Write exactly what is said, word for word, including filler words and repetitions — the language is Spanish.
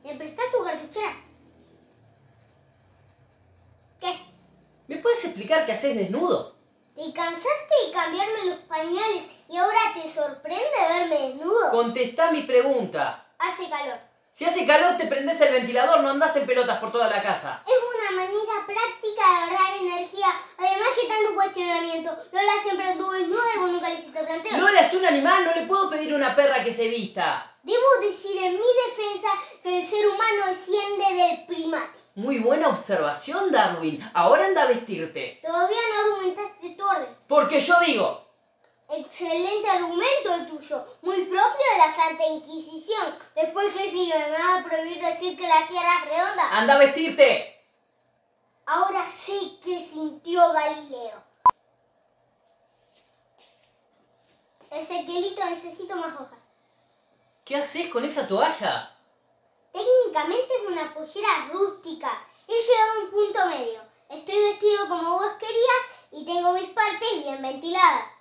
¿Me prestás tu cartuchera? ¿Qué? ¿Me puedes explicar qué haces desnudo? ¿Te cansaste de cambiarme los pañales y ahora te sorprende verme desnudo? Contestá mi pregunta. Hace calor. Si hace calor te prendés el ventilador, no andás en pelotas por toda la casa. Es una manera práctica de ahorrar energía. Además, que tanto cuestionamiento. Lola siempre anduvo desnuda y vos nunca le hiciste planteo. Lola es un animal, no le puedo pedir a una perra que se vista. Debo decir en mi defensa que el ser humano desciende del primate. Muy buena observación, Darwin. Ahora anda a vestirte. Todavía no argumentaste tu orden. Porque yo digo. Excelente argumento el tuyo, muy propio de la Santa Inquisición. Después, ¿qué sigue? ¿Me vas a prohibir decir que la Tierra es redonda? ¡Anda a vestirte! Ahora sé qué sintió Galileo. Ezequielito, necesito más hojas. ¿Qué haces con esa toalla? Técnicamente es una pollera rústica. He llegado a un punto medio. Estoy vestido como vos querías y tengo mis partes bien ventiladas.